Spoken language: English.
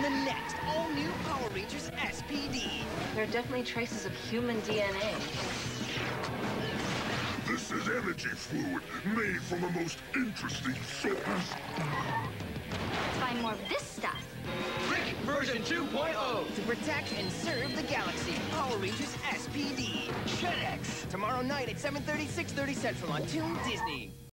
on the next all-new Power Rangers SPD. There are definitely traces of human DNA. This is energy fluid made from the most interesting source. Let's find more of this stuff. Rick version 2.0 to protect and serve the galaxy. Power Rangers SPD. Jetix. Tomorrow night at 7:30, 6:30 Central on Toon Disney.